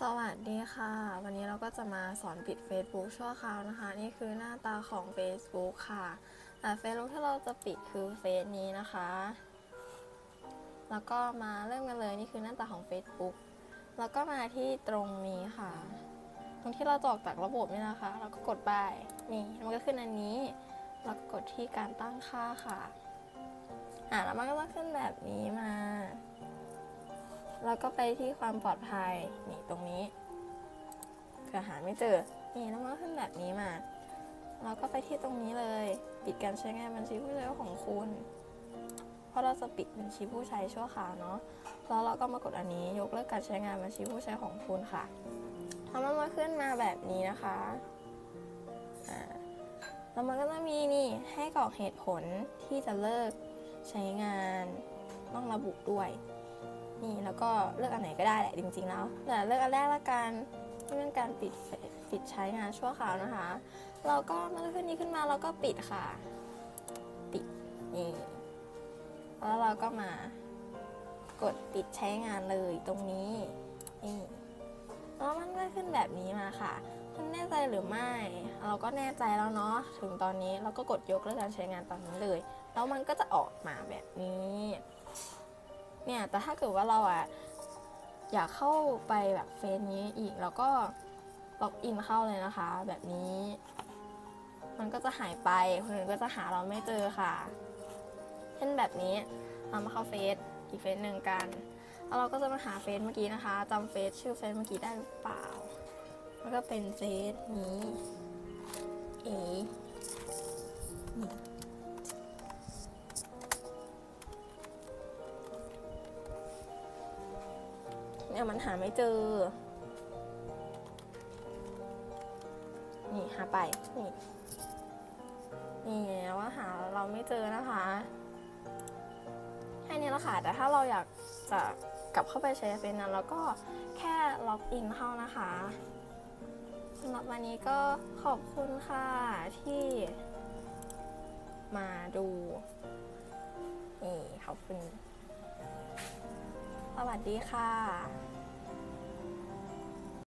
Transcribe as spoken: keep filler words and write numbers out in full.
สวัสดีค่ะวันนี้เราก็จะมาสอนปิด Facebook ชั่วคราวนะคะนี่คือหน้าตาของ Facebook ค่ะแต่ Facebook ที่เราจะปิดคือเฟซนี้นะคะแล้วก็มาเริ่มกันเลยนี่คือหน้าตาของ Facebook แล้วก็มาที่ตรงนี้ค่ะตรงที่เราจะออกจากระบบนี่นะคะเราก็กดไปนี่มันก็ขึ้นอันนี้แล้วก็กดที่การตั้งค่าค่ะอ่ะแล้วมันก็จะขึ้นแบบนี้มาแล้วก็ไปที่ความปลอดภัยนี่ตรงนี้เผื่อหาไม่เจอนี่แล้วมันก็ขึ้นแบบนี้มาเราก็ไปที่ตรงนี้เลยปิดการใช้งานบัญชีผู้ใช้ของคุณเพราะเราจะปิดบัญชีผู้ใช้ชั่วคราวเนาะแล้วเราก็มากดอันนี้ยกเลิกการใช้งานบัญชีผู้ใช้ของคุณค่ะทำมันมาขึ้นมาแบบนี้นะคะอ่าแล้วมันก็จะมีนี่ให้กรอกเหตุผลที่จะเลิกใช้งานต้องระบุด้วยนี่แล้วก็เลือกอันไหนก็ได้แหละจริงๆแล้วแต่เลือกอันแรกละกันที่เป็นการปิดปิดใช้งานชั่วคราวนะคะเราก็มันขึ้นนี้ขึ้นมาเราก็ปิดค่ะปิดนี่แล้วเราก็มากดปิดใช้งานเลยตรงนี้นี่แล้วมันก็ขึ้นแบบนี้มาค่ะคุณแน่ใจหรือไม่เราก็แน่ใจแล้วเนาะถึงตอนนี้เราก็กดยกเลิกการใช้งานตอนนี้เลยแล้วมันก็จะออกมาแบบนี้เนี่ยแต่ถ้าเกิดว่าเราอะอยากเข้าไปแบบเฟซนี้อีกแล้วก็ล็อกอินเข้าเลยนะคะแบบนี้มันก็จะหายไปคนอื่นก็จะหาเราไม่เจอค่ะเช่นแบบนี้เรามาเข้าเฟซอีกเฟซหนึ่งกันแล้วเราก็จะมาหาเฟซเมื่อกี้นะคะจำเฟซชื่อเฟซเมื่อกี้ได้หรือเปล่ามันก็เป็นเฟซนี้เอเนี่ยมันหาไม่เจอนี่หาไปนี่นี่ว่าหาเราไม่เจอนะคะแค่นี้ละค่ะแต่ถ้าเราอยากจะกลับเข้าไปใช้เฟซนั้นแล้วก็แค่ล็อกอินเข้านะคะสำหรับวันนี้ก็ขอบคุณค่ะที่มาดูนี่ขอบคุณสวัสดีค่ะ